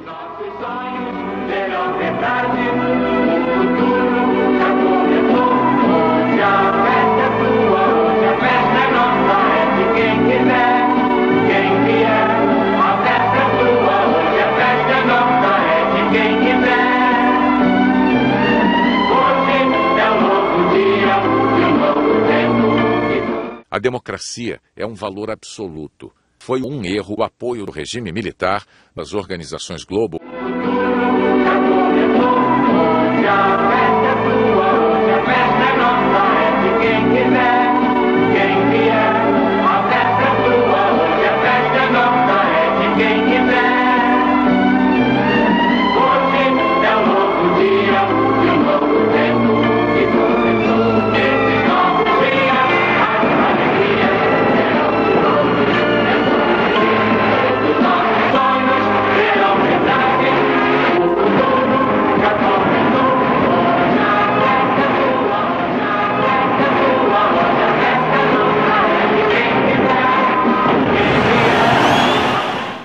Nossos sonhos serão verdade, o futuro já começou. Hoje a festa é sua, hoje a festa é nossa, é de quem quiser, quem vier. A festa é sua, hoje a festa é nossa, é de quem quiser. Hoje é um novo dia e um novo tempo. A democracia é um valor absoluto. Foi um erro o apoio do regime militar das organizações Globo. O futuro já começou, hoje a festa é sua, hoje a festa é nossa, é de quem quiser.